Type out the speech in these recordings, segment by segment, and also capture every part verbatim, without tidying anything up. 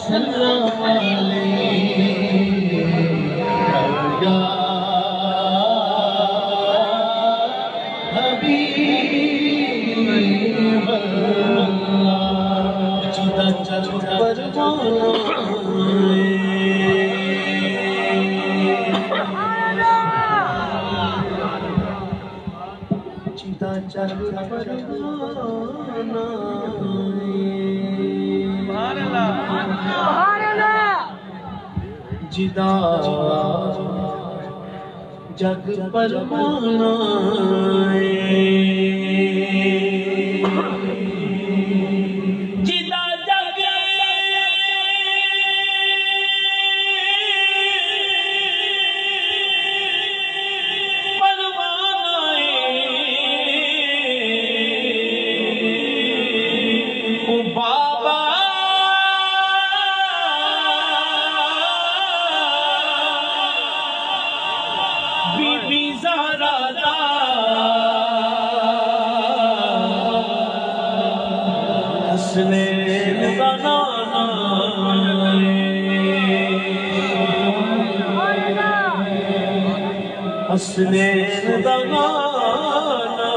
जिदा जग परवाना जिदा जग परवाना ओ बाबा हसनैन दा नाना हसनैन दा नाना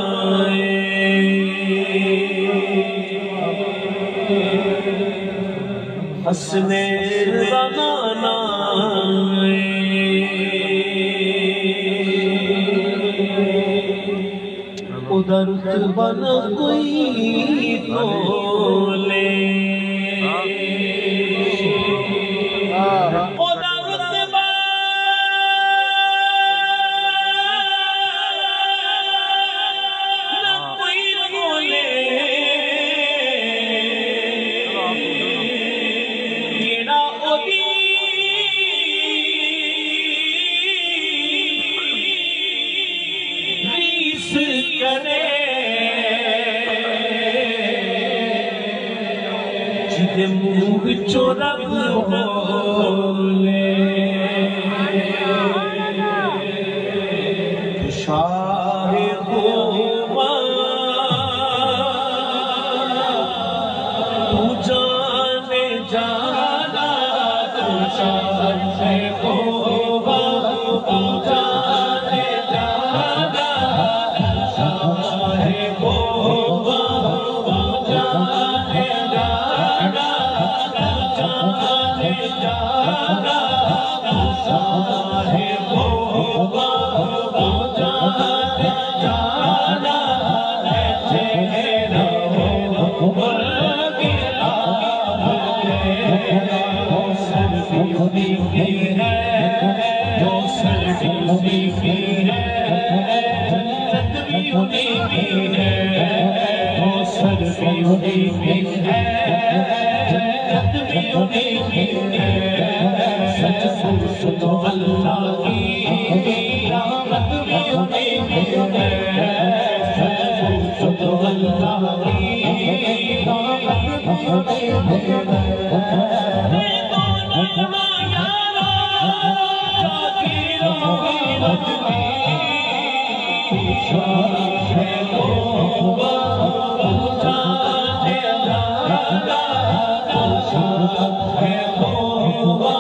हसनैन दा नाना उधर बना कोई तोले जिदे मुँह विचों रब बोले तू शाह होवा तू जाने जाना तू शाह होवा तू जाने जाना शाह होवा तू जाने जाना जाने जाना शाहे होगा तू जाने जाना तेरा उमर गिरा जो सरफी की है जो सरफी की है तदबी उन्हीं की है जो सरफी की है सच सच तो अल्लाह की रहमत भी उन्हीं की है सच सच तो अल्लाह की रहमत भी उन्हीं की है दोनों मायारा जाती रहोगी बदली शाहे होगा तू जाने जाना शाहे होगा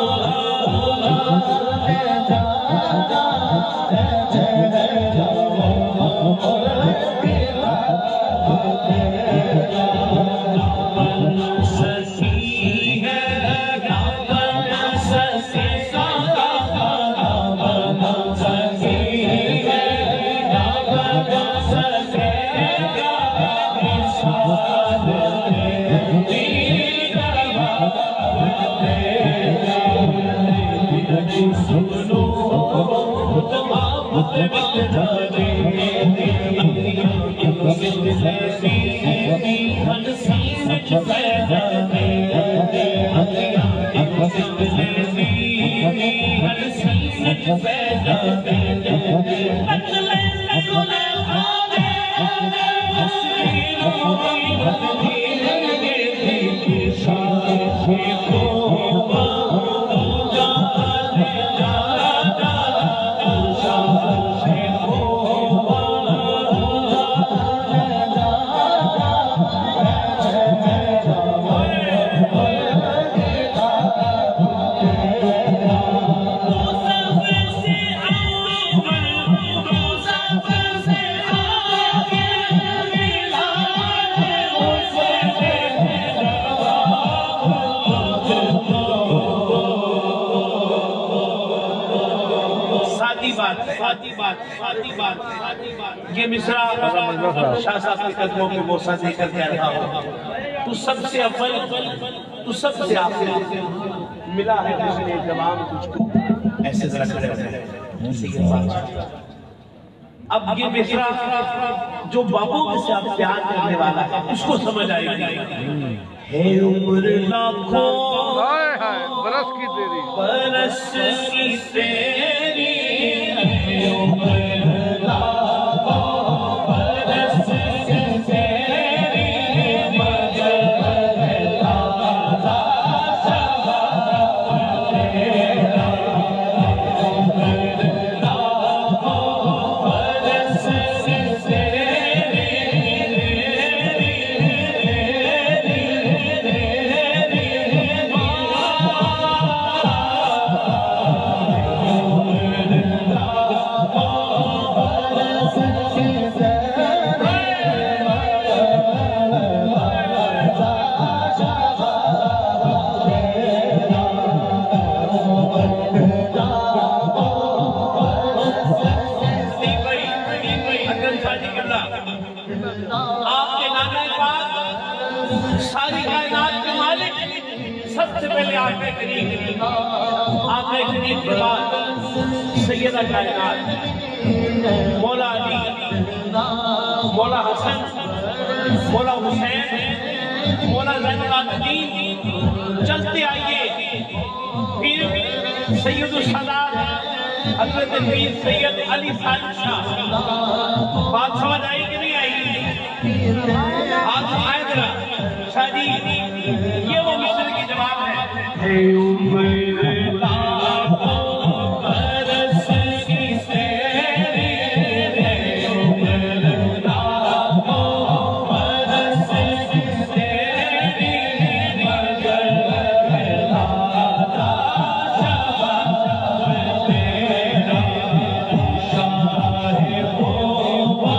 बात साथी बात साथी बात ये मिसरा शाह साहब के कदमों पे बोसा देकर कह रहा हूँ, तू सबसे अव्वल तू सबसे आखिर मिला है जिसने जवाब तुझको ऐसे जरा खड़े हो। अब ये मिसरा जो बाबू से आप प्यार करने वाला है उसको समझ आएगी। है उम्र लाखों बरस की तेरी बरस की तेरी, है उम्र लाखों बरस की तेरी, मगर आपके नाना पाक सारी कायनात के मालिक सबसे पहले आपके करीब आपके करीब के बाद सैयदा कायनात मौला अली, मौला हसन, मौला हुसैन, मौला ज़ैनुल आबिदीन चलते आइए। फिर सैयदुल सादात हज़रत पीर सैयद अली सालिक शाह, बात समझ आई कि नहीं आई? आप आए जरा शादी, ये वो मिस्र की जवाब है। हे उम्र लाखों बरस की तेरी, हे उम्र लाखों बरस की तेरी, मगर लाला शबाब तेरा, शाहे होवा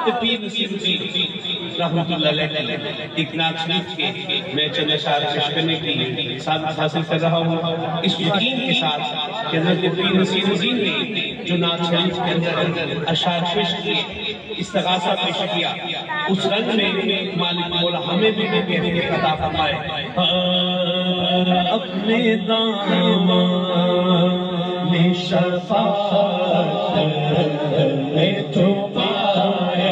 हज़रत पीर नसीरुद्दीन रहमतुल्लाह अलैह एक नात शरीफ के मैं चंद अशआर पेश करने की सादत हासिल कर रहा हूँ इस यकीन के साथ कि हज़रत पीर नसीरुद्दीन ने जो नात शरीफ के अंदर अशआर पेश किए इस्तिगासा पेश किया उस रंग में मालिक मौला हमें भी कैफियत अता फरमाए। अपने दामन में शफ़ाअत में छुपाए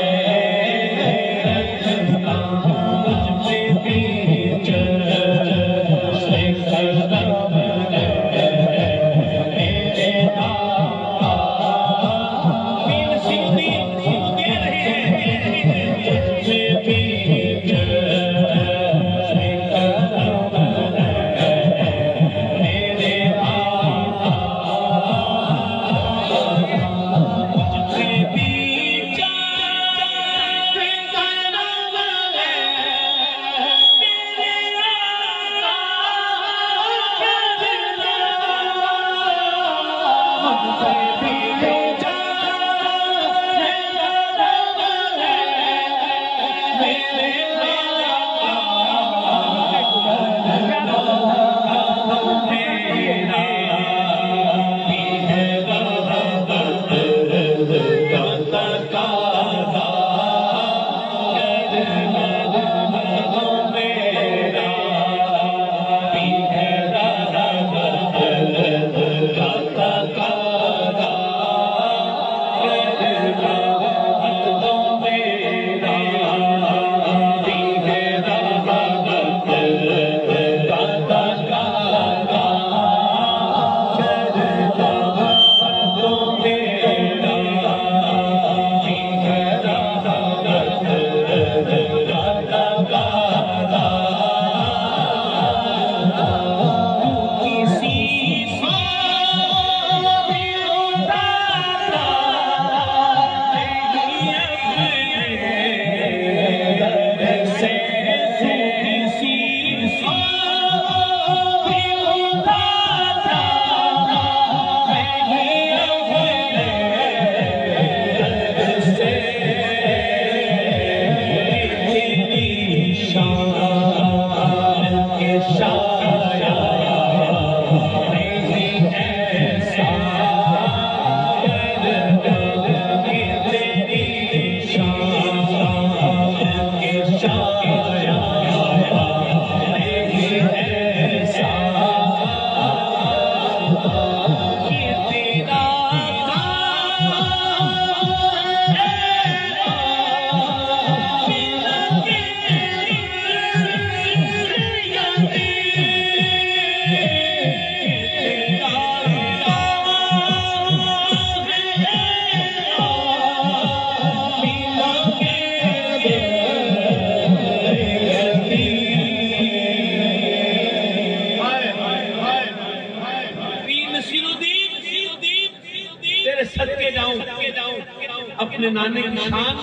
अपने नाने की शान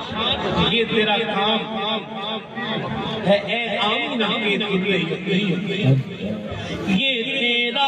ये तेरा काम है ए आमीना के दिल ये तेरा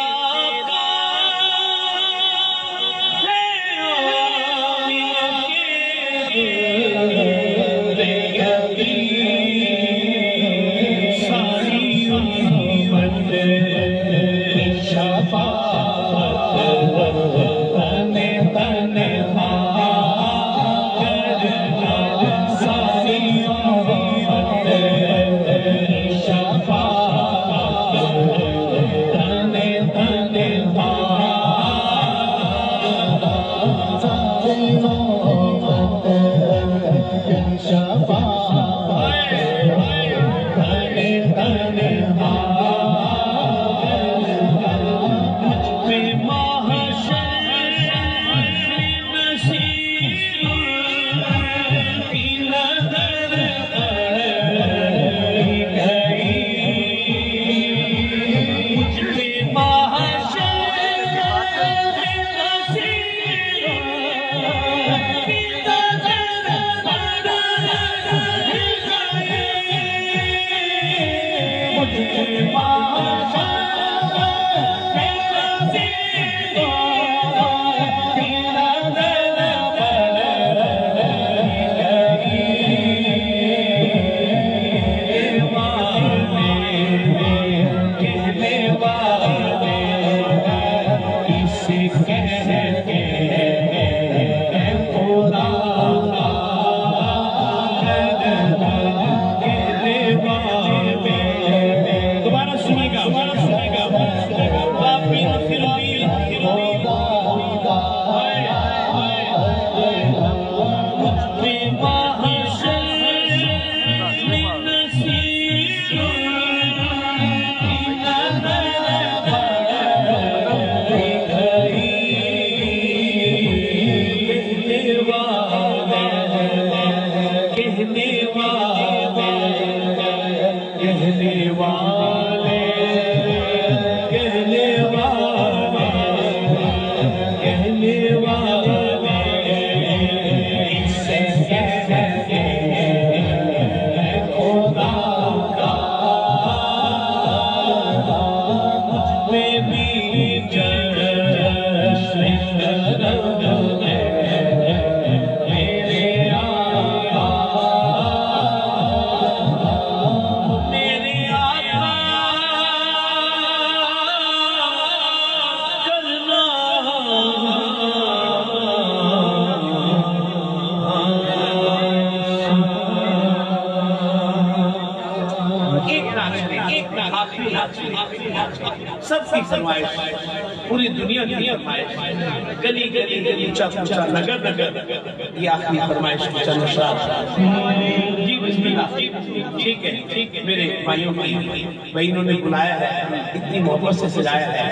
सबकी फरमाइश, पूरी दुनिया की फरमाइश, गली गली गली ऊंचा ऊंचा नगर नगर, ये आखिरी फरमाइश चंद अशरार। जी बिस्मिल्लाह। ठीक है ठीक है मेरे भाइयों की बहनों ने बुलाया है, इतनी मोहब्बत से सजाया है।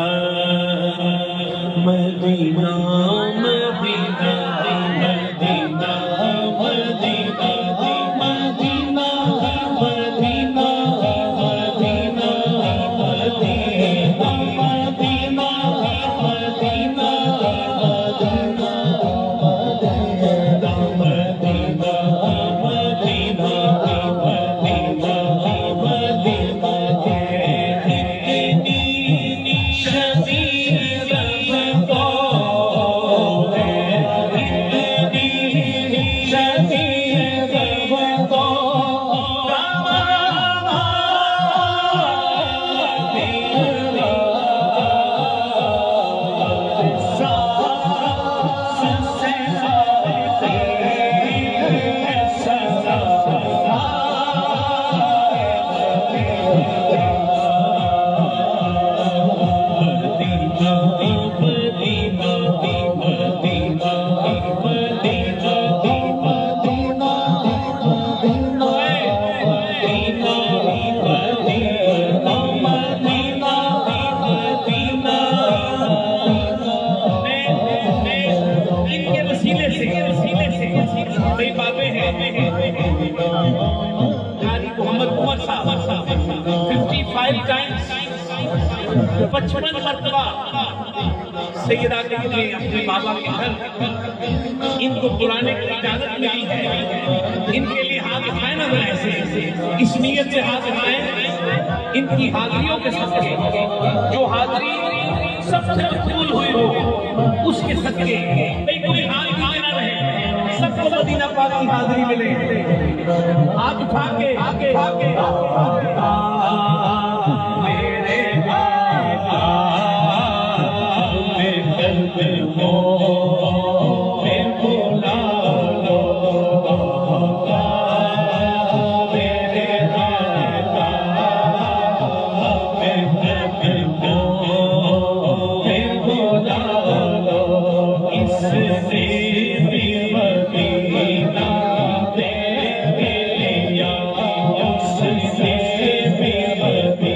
Medina Medina Medina Medina Medina Medina पचपन मरतबा सैयदा के लिए अपने बाबा के घर इनको बुलाने की इजाजत मिली है। इनके लिए हाथ उठाए ना ऐसे इस नियत से हाथ उठाए, इनकी हाजिरियों के सदके, जो हाजिरी सबसे मकबूल हुई हो उसके सदके कोई हाथ उठाए ना रहे, सबको मदीना पाक की हाजिरी मिले। हाथ उठा के आगे आगे Baby,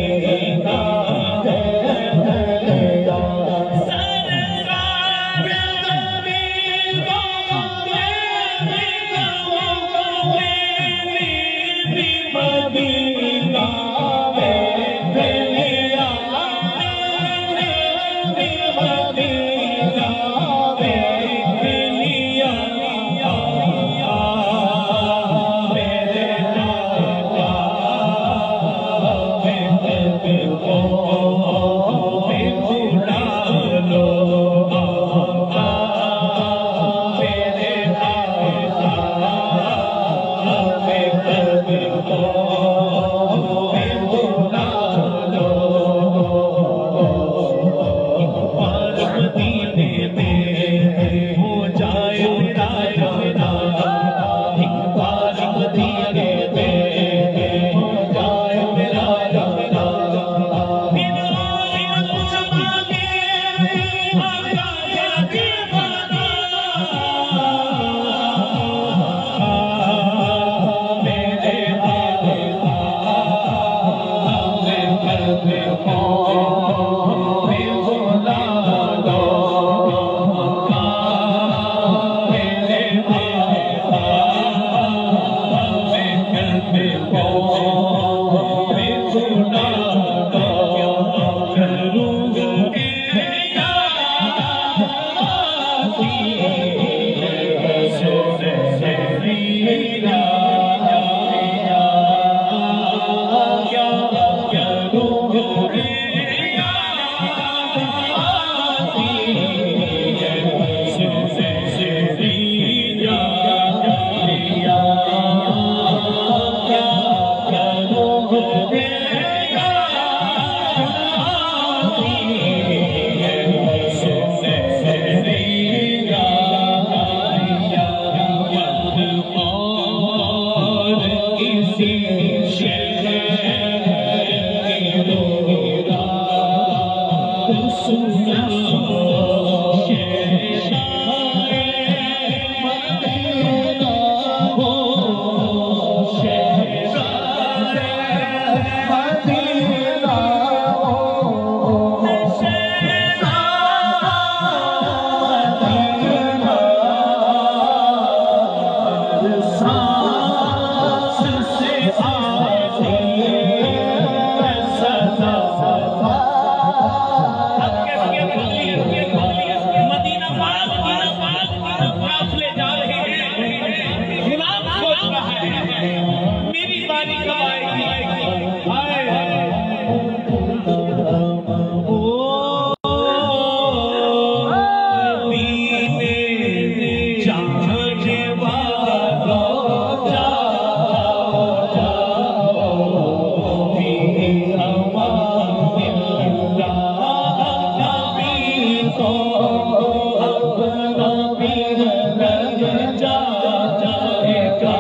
अपना पीर लग जा जाएगा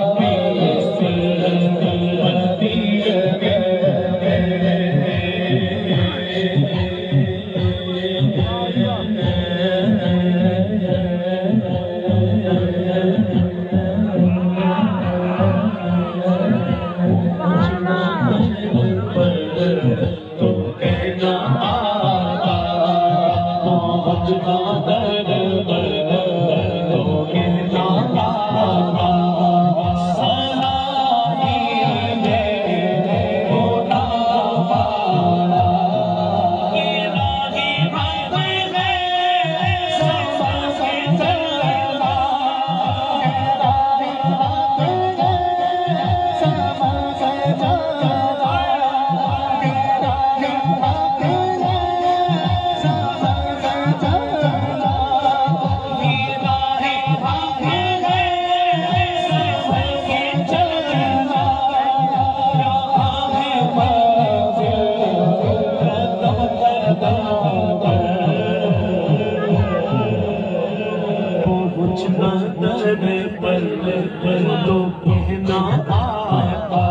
तो कहना आका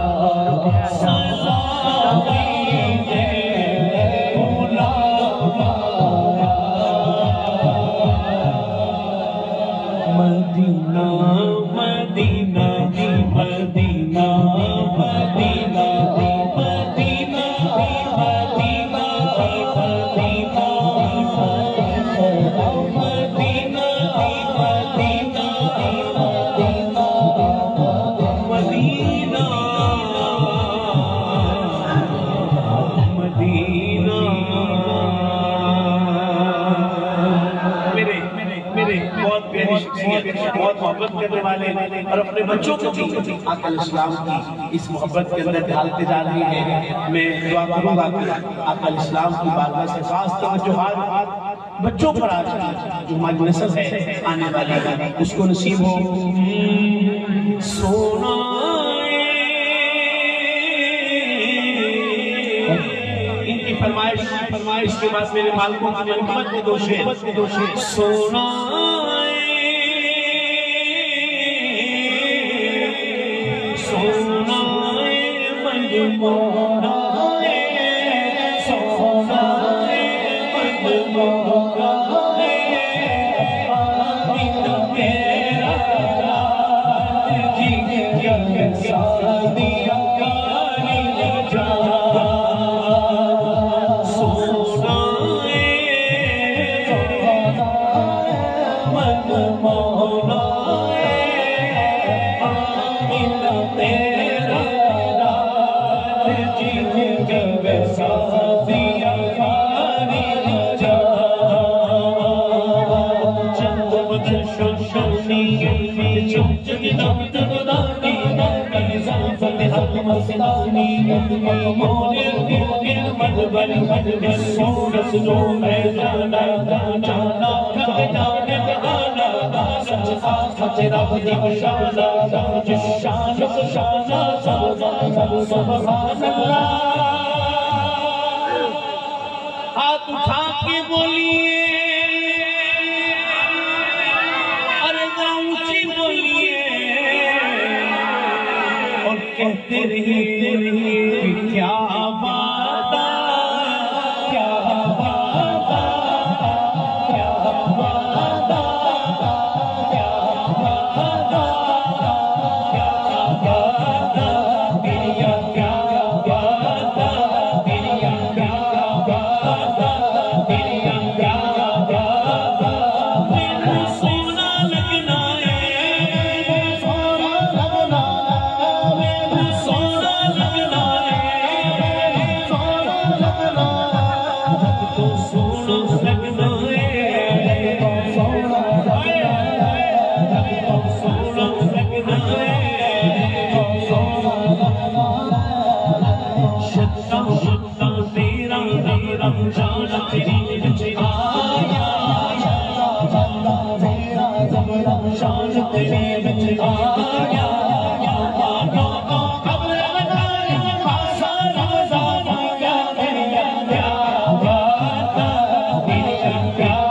Medina Medina Medina Medina Medina Medina बहुत मोहब्बत करने वाले और अपने बच्चों को भी आका इस्लाम की इस मोहब्बत के अंदर ढालते जा रही है। मैं दुआ करूंगा कि आका इस्लाम की बारगाह से खास तवज्जुहात बच्चों पर आज जो हमारी नस्ल है आने वाली उसको नसीब हो। सोना इनकी फरमाइश फरमाइश के बाद मेरे मालिकों की मोहब्बत के दो शेर सोना सोना मनमोहना सोना मनमोहना बिना मेरा जी क्या दिया काली जा सोना मनमोहना हाथ उठा के बोलिए अरे ऊंची बोलिए और कहते रहिए कि क्या बात क्या बात क्या बात क्या बात क्या बात तेरिया क्या बात तेरिया क्या बात तेरिया क्या बात मेरे सोना लगना है सोना लगना मेरे सोना लगना है सोना लगना तो सोना लगना है तो सोना लगना है तो सोना लगना है तो सोना लगना शक्ता शक्ता तेरा तेरा जाना तेरी विच आया शान तेरे विच आया खबर लगाया खासा रमजान क्या तेरी क्या बात तेरी क्या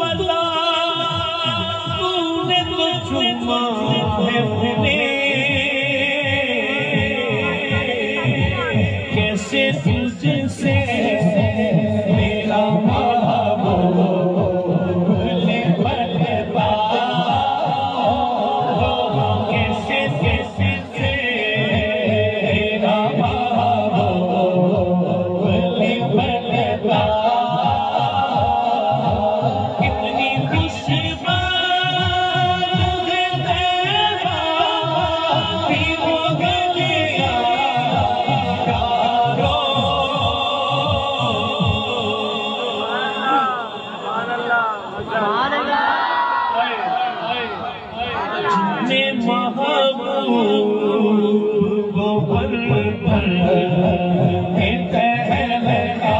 बता तूने तो चुमा है अपने कैसे तुझसे मेरा महबूब ले बनता कैसे कैसे मेरा महबूब ले बनता कितनी खुशी बात है तेरा भी हो गया यारो जितने महबूब पर पर के तहलका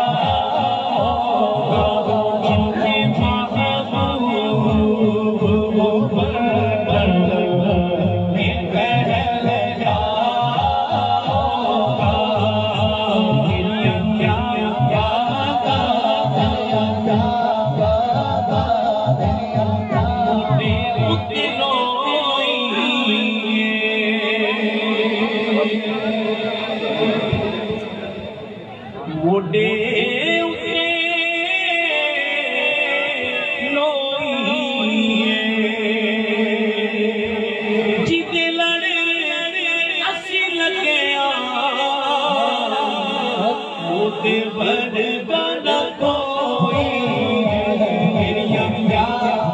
जितने महबूब पर पर के तहलका क्या क्या मोडे उते लोईए जिदे लड़े असी लगे मोदे वर्गा न कोई मेरिया क्या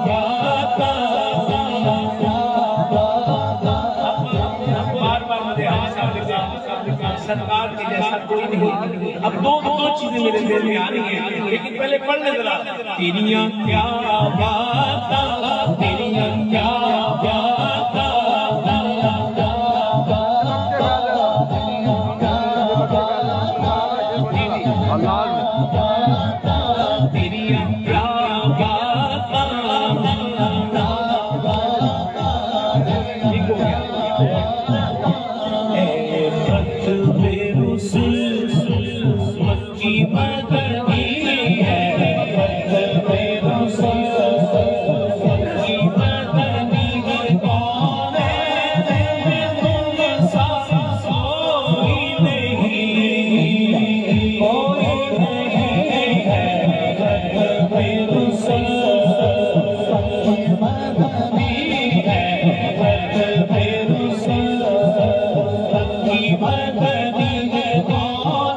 बार बार मुझे सरकार के जैसा कोई नहीं। अब दो दो चीजें मेरे दिल में आ रही हैं, लेकिन पहले पढ़ ले जरा। तेरियां क्या बाता तेरियां क्या बाता तेरियां क्या बाता ठीक हो गया। मक्की मदनी है मक्की मदनी है कौन है तुम सा कोई नहीं कोई नहीं है मदनी है मक्की मदनी है कौन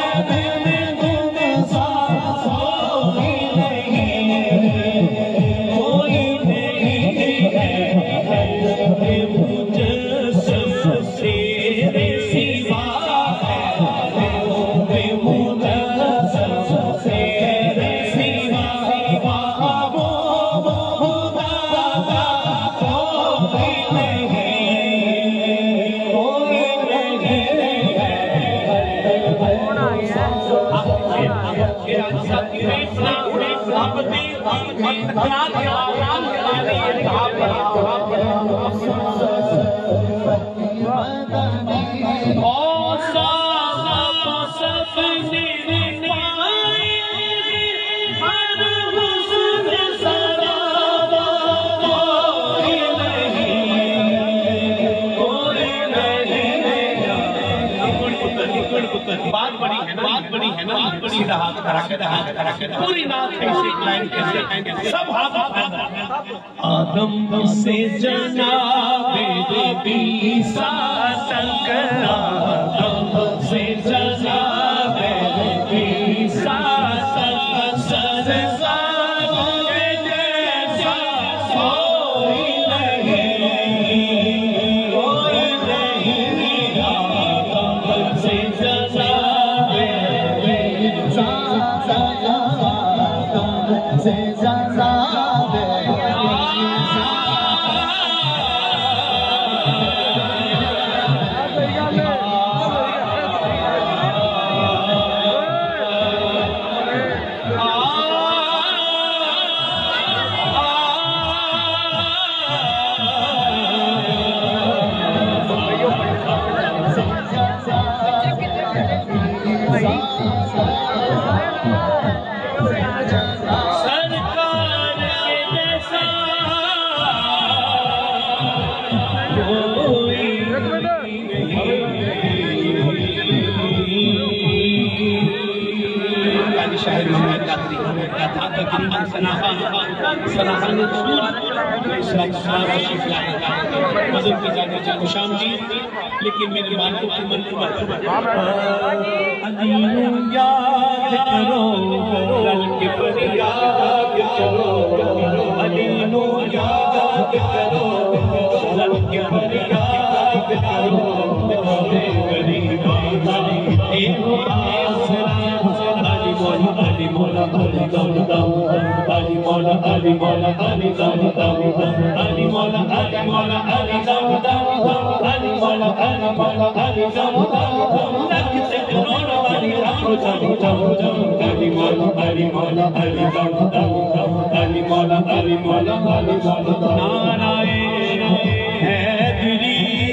बात बड़ी है ना बात बड़ी है ना बड़ी रहा पूरी नात है इसे लाइन कैसे सब हाथ आदम से जनाबे ईसा तक आदम से जनाबे ईसा तक सरसारे जैसा कोई नहीं कोई नहीं आदम से सरकार सनाहा सनाहा ने मजहब की जाने जान शाम जी, लेकिन मेरे मानों की मन याद करो रल के फरियाद करो, अलीनो याद करो रल के फरियाद करो, Ali Mola Ali Dam Dam, Ali Mola Ali Mola Ali Dam Dam, Ali Mola Ali Mola Ali Dam Dam, Ali Mola Ali Mola Ali Dam Dam, लगते करोड़ों वाली हमको जम जम जम, Ali Mola Ali Mola Ali Dam Dam, Ali Mola Ali Mola Ali Dam Dam, Narayan Hydari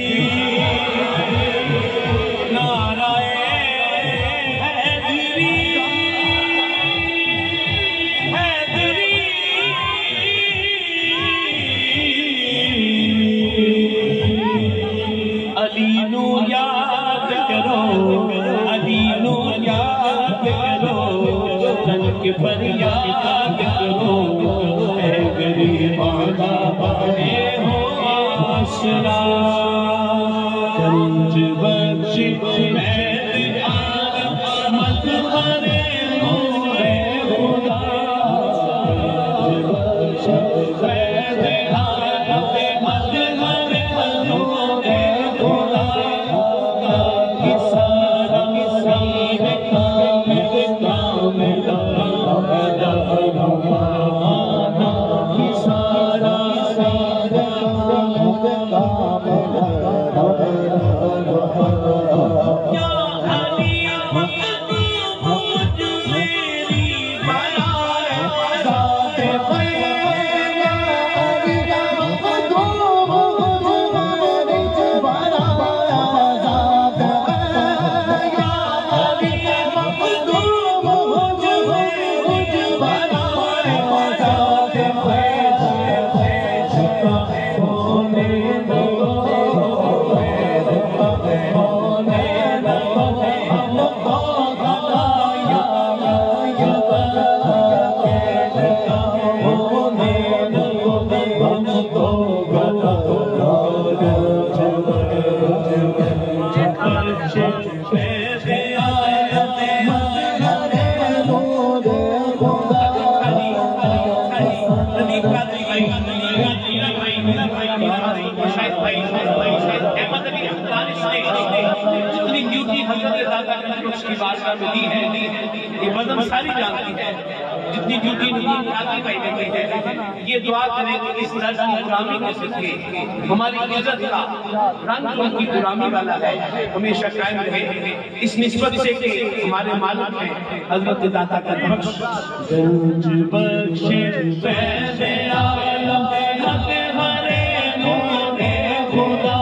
अलीनो याद करो, अलीनो याद करो, रल के फरियाद करो, ऐ गरीबाना बने हो आसरा, गंज बख्श मैद आलम मत भरे नूरे खुदा, बख्श मैद आलम मत भरे नूरे खुदा, सारा सारे काम काम सारा सारा या अली मखदूम मुझ मेरी बनाए जाते जितनी ड्यूटी हजरत दादा की बादशाह में दी है, ये बदम सारी जानती है, जितनी ड्यूटी दादी भाई ने दी है, ये दुआ करें कि इस दर्ज की गुलामी के सिलसिले हमारी इज्जत का रंग उनकी गुलामी वाला है हमेशा कायम रहे, इस निस्बत से कि हमारे मालिक हैं हजरत दादा का बख्श गंज बख्श पैदे आलम हते हरे नूरे खुदा,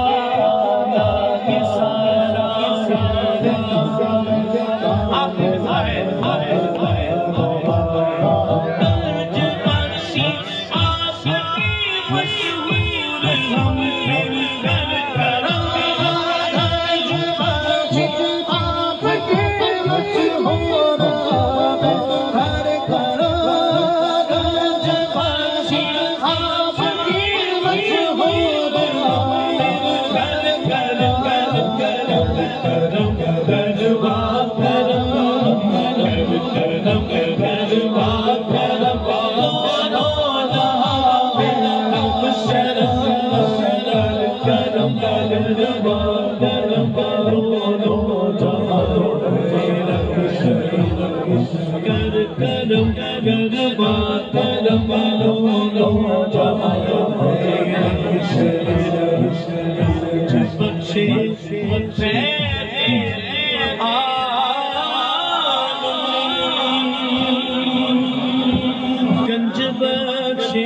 गंज बख्शे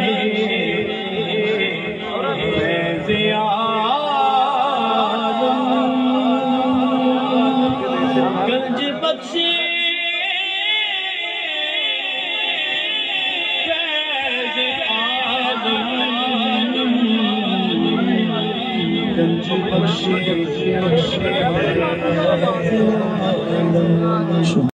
गंज बख्शे गंज बख्शे